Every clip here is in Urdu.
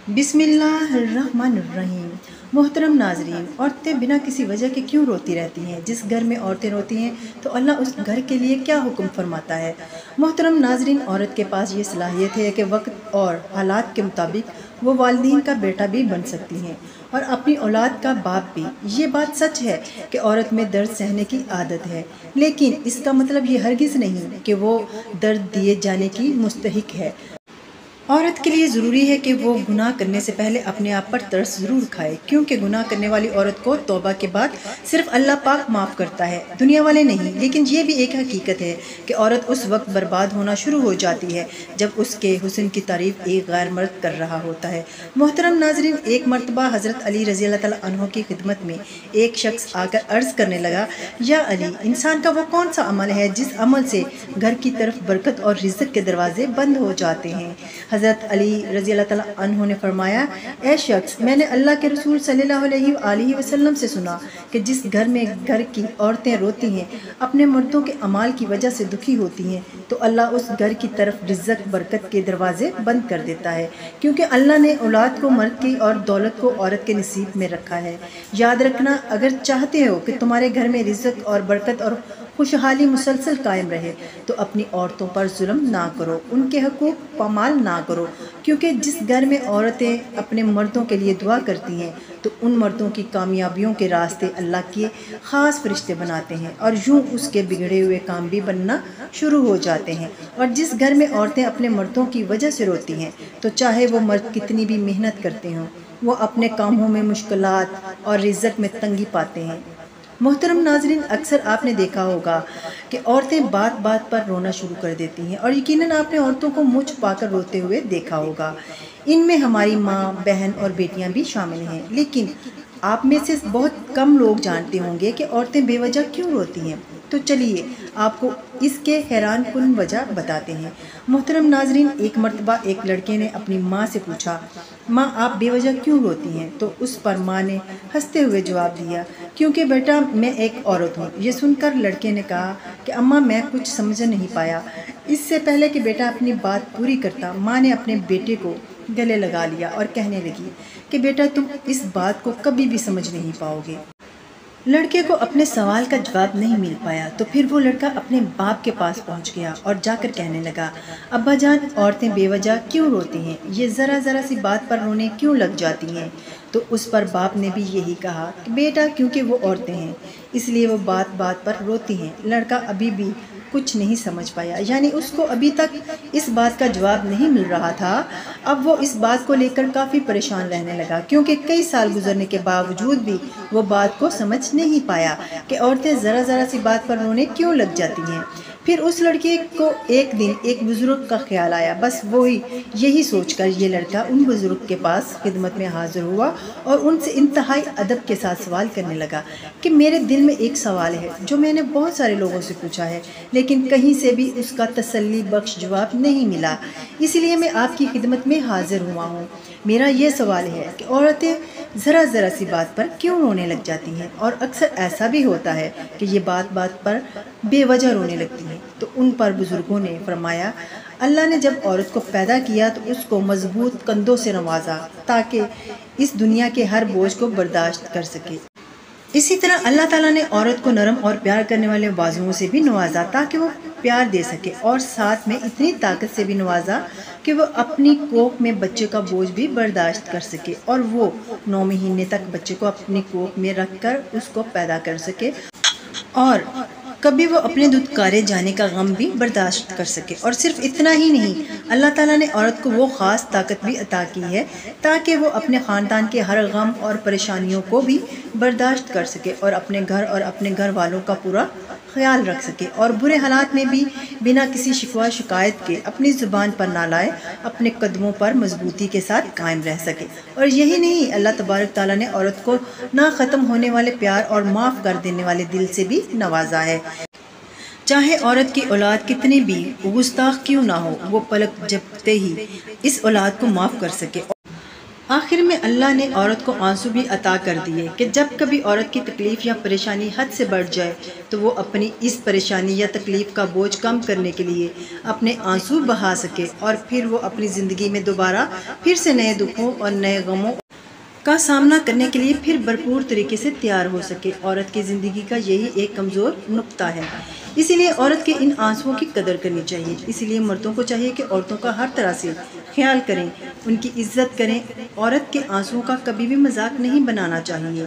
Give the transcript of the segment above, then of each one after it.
بسم اللہ الرحمن الرحیم۔ محترم ناظرین، عورتیں بنا کسی وجہ کے کیوں روتی رہتی ہیں؟ جس گھر میں عورتیں روتی ہیں تو اللہ اس گھر کے لیے کیا حکم فرماتا ہے؟ محترم ناظرین، عورت کے پاس یہ صلاحیت ہے کہ وقت اور حالات کے مطابق وہ والدین کا بیٹا بھی بن سکتی ہیں اور اپنی اولاد کا باپ بھی۔ یہ بات سچ ہے کہ عورت میں درد سہنے کی عادت ہے، لیکن اس کا مطلب یہ ہرگز نہیں کہ وہ درد دیے جانے کی مستحق ہے۔ عورت کے لیے ضروری ہے کہ وہ گناہ کرنے سے پہلے اپنے آپ پر ترس ضرور کھائے، کیونکہ گناہ کرنے والی عورت کو توبہ کے بعد صرف اللہ پاک معاف کرتا ہے، دنیا والے نہیں۔ لیکن یہ بھی ایک حقیقت ہے کہ عورت اس وقت برباد ہونا شروع ہو جاتی ہے جب اس کے حسن کی تعریف ایک غیر مرد کر رہا ہوتا ہے۔ محترم ناظرین، ایک مرتبہ حضرت علی رضی اللہ تعالیٰ عنہ کی خدمت میں ایک شخص آ کر عرض کرنے لگا، یا علی، انسان کا وہ کون سا عمل ہے جس عمل سے گھر کی طرف برکت اور رزق کے دروازے بند ہو جاتے ہیں؟ حضرت علی رضی اللہ تعالیٰ عنہ نے فرمایا، اے شخص، میں نے اللہ کے رسول صلی اللہ علیہ وآلہ وسلم سے سنا کہ جس گھر میں گھر کی عورتیں روتی ہیں، اپنے مردوں کے اعمال کی وجہ سے دکھی ہوتی ہیں، تو اللہ اس گھر کی طرف رزق برکت کے دروازے بند کر دیتا ہے، کیونکہ اللہ نے اولاد کو مرد کی اور دولت کو عورت کے نصیب میں رکھا ہے۔ یاد رکھنا، اگر چاہتے ہو کہ تمہارے گھر میں رزق اور برکت اور خوشحالی مسلسل قائم رہے تو اپنی عورتوں پر ظلم نہ کرو، ان کے حقوق پامال نہ کرو، کیونکہ جس گھر میں عورتیں اپنے مردوں کے لیے دعا کرتی ہیں تو ان مردوں کی کامیابیوں کے راستے اللہ کے خاص فرشتے بناتے ہیں اور یوں اس کے بگڑے ہوئے کام بھی بننا شروع ہو جاتے ہیں۔ اور جس گھر میں عورتیں اپنے مردوں کی وجہ سے روتی ہیں تو چاہے وہ مرد کتنی بھی محنت کرتے ہوں، وہ اپنے کاموں میں مشکلات اور رزق میں تنگی پاتے ہیں۔ محترم ناظرین، اکثر آپ نے دیکھا ہوگا کہ عورتیں بات بات پر رونا شروع کر دیتی ہیں، اور یقیناً آپ نے عورتوں کو منہ چھپا کر روتے ہوئے دیکھا ہوگا۔ ان میں ہماری ماں، بہن اور بیٹیاں بھی شامل ہیں، لیکن آپ میں سے بہت کم لوگ جانتے ہوں گے کہ عورتیں بے وجہ کیوں روتی ہیں۔ تو چلیے آپ کو اس کے حیران کن وجہ بتاتے ہیں۔ محترم ناظرین، ایک مرتبہ ایک لڑکے نے اپنی ماں سے پوچھا، ماں، آپ بے وجہ کیوں روتی ہیں؟ تو اس پر ماں نے ہنستے ہوئے جواب دیا، کیونکہ بیٹا میں ایک عورت ہوں۔ یہ سن کر لڑکے نے کہا کہ اماں، میں کچھ سمجھ نہیں پایا۔ اس سے پہلے کہ بیٹا اپنی بات پوری کرتا، ماں نے اپنے بیٹے کو گلے لگا لیا اور کہنے لگی کہ بیٹا، تم اس بات کو کبھی بھی سمجھ نہیں پاؤ گے۔ لڑکے کو اپنے سوال کا جواب نہیں مل پایا تو پھر وہ لڑکا اپنے باپ کے پاس پہنچ گیا اور جا کر کہنے لگا، ابا جان، عورتیں بے وجہ کیوں روتی ہیں؟ یہ ذرا ذرا سی بات پر رونے کیوں لگ جاتی ہیں؟ تو اس پر باپ نے بھی یہی کہا کہ بیٹا، کیونکہ وہ عورتیں ہیں اس لیے وہ بات بات پر روتی ہیں۔ لڑکا ابھی بھی کچھ نہیں سمجھ پایا، یعنی اس کو ابھی تک اس بات کا جواب نہیں مل رہا تھا۔ اب وہ اس بات کو لے کر کافی پریشان رہنے لگا، کیونکہ کئی سال گزرنے کے باوجود بھی وہ بات کو سمجھ نہیں پایا کہ عورتیں ذرا ذرا سی بات پر رونے کیوں لگ جاتی ہیں۔ پھر اس لڑکے کو ایک دن ایک بزرگ کا خیال آیا، بس وہی یہی سوچ کر یہ لڑکا ان بزرگ کے پاس خدمت میں حاضر ہوا اور ان سے انتہائی ادب کے ساتھ سوال کرنے لگا کہ میرے دل میں ایک سوال ہے جو میں نے بہت سارے لوگوں سے پوچھا ہے، لیکن کہیں سے بھی اس کا تسلی بخش جواب نہیں ملا، اس لیے میں آپ کی خدمت میں حاضر ہوا ہوں۔ میرا یہ سوال ہے کہ عورتیں ذرا ذرا سی بات پر کیوں رونے لگ جاتی ہیں، اور اکثر ایسا بھی ہوتا ہے کہ یہ بات بات پر بے وجہ رونے لگتی ہیں۔ تو ان پر بزرگوں نے فرمایا، اللہ نے جب عورت کو پیدا کیا تو اس کو مضبوط کندھوں سے نوازا تاکہ اس دنیا کے ہر بوجھ کو برداشت کر سکے۔ اسی طرح اللہ تعالیٰ نے عورت کو نرم اور پیار کرنے والے بازوؤں سے بھی نوازا تاکہ وہ پیار دے سکے، اور ساتھ میں اتنی طاقت سے بھی نوازا کہ وہ اپنی کوکھ میں بچے کا بوجھ بھی برداشت کر سکے، اور وہ 9 مہینے تک بچے کو اپنی کوکھ میں رکھ کر اس کو پیدا کر سکے، اور کبھی وہ اپنے دودھکارے جانے کا غم بھی برداشت کر سکے۔ اور صرف اتنا ہی نہیں، اللہ تعالیٰ نے عورت کو وہ خاص طاقت بھی عطا کی ہے تاکہ وہ اپنے خاندان کے ہر غم اور پریشانیوں کو بھی برداشت کر سکے اور اپنے گھر اور اپنے گھر والوں کا پورا خیال رکھ سکے، اور برے حالات میں بھی بنا کسی شکوہ شکایت کے اپنی زبان پر نہ لائے اپنے قدموں پر مضبوطی کے ساتھ قائم رہ سکے۔ اور یہی نہیں، اللہ تبارک تعالیٰ نے عورت کو نہ ختم ہونے والے پیار اور معاف کر دینے والے دل سے بھی نوازا ہے۔ چاہے عورت کی اولاد کتنی بھی گستاخ کیوں نہ ہو، وہ پلک جھپکتے ہی اس اولاد کو معاف کر سکے آخر میں اللہ نے عورت کو آنسو بھی عطا کر دیے کہ جب کبھی عورت کی تکلیف یا پریشانی حد سے بڑھ جائے تو وہ اپنی اس پریشانی یا تکلیف کا بوجھ کم کرنے کے لیے اپنے آنسو بہا سکے اور پھر وہ اپنی زندگی میں دوبارہ پھر سے نئے دکھوں اور نئے غموں کا سامنا کرنے کے لیے پھر بھرپور طریقے سے تیار ہو سکے۔ عورت کی زندگی کا یہی ایک کمزور نقطہ ہے، اسی لیے عورت کے ان آنسوؤں کی قدر کرنی چاہیے۔ اسی لیے مردوں کو چاہیے کہ عورتوں کا ہر طرح سے خیال کریں، ان کی عزت کریں۔ عورت کے آنسوؤں کا کبھی بھی مذاق نہیں بنانا چاہیے،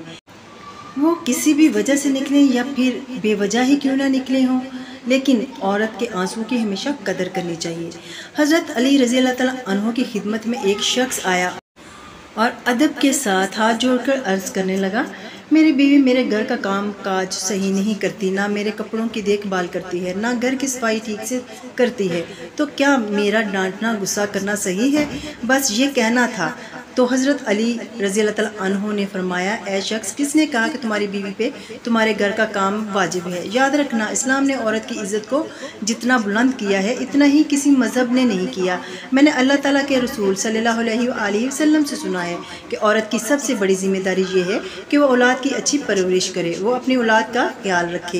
وہ کسی بھی وجہ سے نکلیں یا پھر بے وجہ ہی کیوں نہ نکلے ہوں، لیکن عورت کے آنسوؤں کی ہمیشہ قدر کرنی چاہیے۔ حضرت علی رضی اللہ تعالیٰ عنہ کی خدمت میں ایک شخص آیا اور ادب کے ساتھ ہاتھ جوڑ کر عرض کرنے لگا، میری بیوی میرے گھر کا کام کاج صحیح نہیں کرتی، نہ میرے کپڑوں کی دیکھ بھال کرتی ہے، نہ گھر کی صفائی ٹھیک سے کرتی ہے، تو کیا میرا ڈانٹنا غصہ کرنا صحیح ہے؟ بس یہ کہنا تھا۔ تو حضرت علی رضی اللہ تعالیٰ عنہ نے فرمایا، اے شخص، کس نے کہا کہ تمہاری بیوی پہ تمہارے گھر کا کام واجب ہے؟ یاد رکھنا، اسلام نے عورت کی عزت کو جتنا بلند کیا ہے اتنا ہی کسی مذہب نے نہیں کیا۔ میں نے اللہ تعالیٰ کے رسول صلی اللہ علیہ وآلہ وسلم سے سنا ہے کہ عورت کی سب سے بڑی ذمہ داری یہ ہے کہ وہ اولاد کی اچھی پرورش کرے، وہ اپنی اولاد کا خیال رکھے۔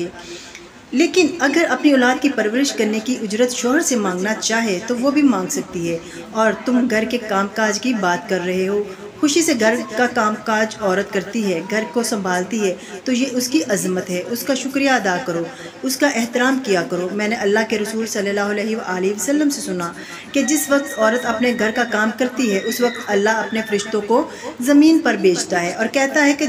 لیکن اگر اپنی اولاد کی پرورش کرنے کی اجرت شوہر سے مانگنا چاہے تو وہ بھی مانگ سکتی ہے، اور تم گھر کے کام کاج کی بات کر رہے ہو۔ خوشی سے گھر کا کام کاج عورت کرتی ہے، گھر کو سنبھالتی ہے، تو یہ اس کی عظمت ہے، اس کا شکریہ ادا کرو، اس کا احترام کیا کرو۔ میں نے اللہ کے رسول صلی اللہ علیہ وآلہ وسلم سے سنا کہ جس وقت عورت اپنے گھر کا کام کرتی ہے اس وقت اللہ اپنے فرشتوں کو زمین پر بھیجتا ہے اور کہتا ہے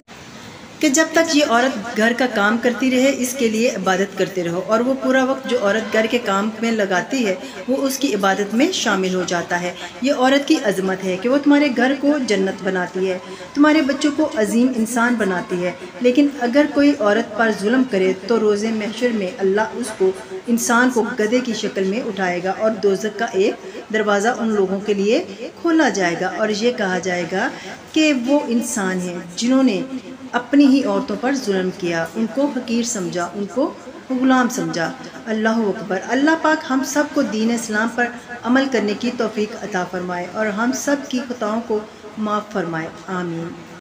کہ جب تک یہ عورت گھر کا کام کرتی رہے اس کے لیے عبادت کرتے رہو، اور وہ پورا وقت جو عورت گھر کے کام میں لگاتی ہے وہ اس کی عبادت میں شامل ہو جاتا ہے۔ یہ عورت کی عظمت ہے کہ وہ تمہارے گھر کو جنت بناتی ہے، تمہارے بچوں کو عظیم انسان بناتی ہے۔ لیکن اگر کوئی عورت پر ظلم کرے تو روز محشر میں اللہ اس کو انسان کو گدھے کی شکل میں اٹھائے گا اور دوزخ کا ایک دروازہ ان لوگوں کے لیے کھولا جائے گا اور یہ کہا جائے گا کہ وہ انسان ہیں جنہوں نے اپنی ہی عورتوں پر ظلم کیا، ان کو حقیر سمجھا، ان کو غلام سمجھا۔ اللہ اکبر۔ اللہ پاک ہم سب کو دین اسلام پر عمل کرنے کی توفیق عطا فرمائے اور ہم سب کی خطاؤں کو معاف فرمائے، آمین۔